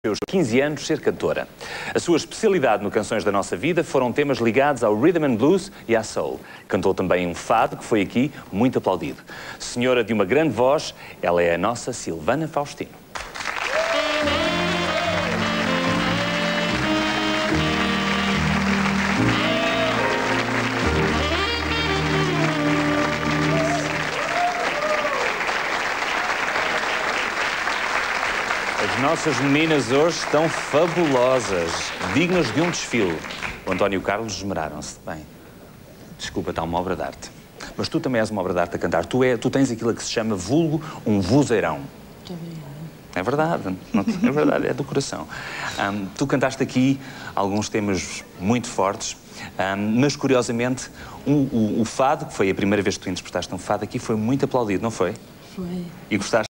Aos 15 anos, ser cantora. A sua especialidade no Canções da Nossa Vida foram temas ligados ao rhythm and blues e à soul. Cantou também um fado, que foi aqui muito aplaudido. Senhora de uma grande voz, ela é a nossa Silvana Faustino. As nossas meninas hoje estão fabulosas, dignas de um desfile. O António e o Carlos esmeraram-se. Bem, desculpa, está uma obra de arte. Mas tu também és uma obra de arte a cantar. Tu tens aquilo que se chama vulgo um vozeirão. É verdade, é verdade, é do coração. Tu cantaste aqui alguns temas muito fortes, mas curiosamente o fado, que foi a primeira vez que tu interpretaste um fado aqui, foi muito aplaudido, não foi? Foi. E gostaste?